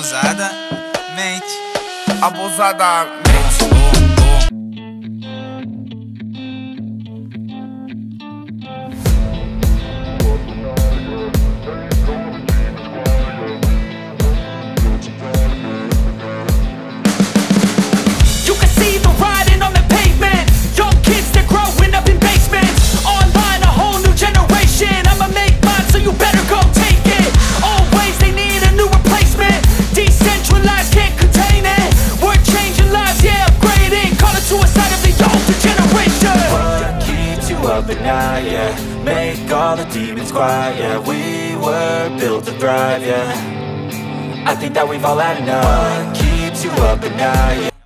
Abusadamente. Abusadamente. You can see the writing on the pavement. Young kids, they're growing up in basements. Online, a whole new generation. I'ma make mine, so you better go take it. Always, they need a new replacement. Decentralized, can't contain it. We're changing lives, yeah, upgrading. Call it suicide of the older generation. What keeps you up at night, yeah? Make all the demons quiet, yeah. We were built to thrive, yeah. I think that we've all had enough. What keeps you up at night, yeah?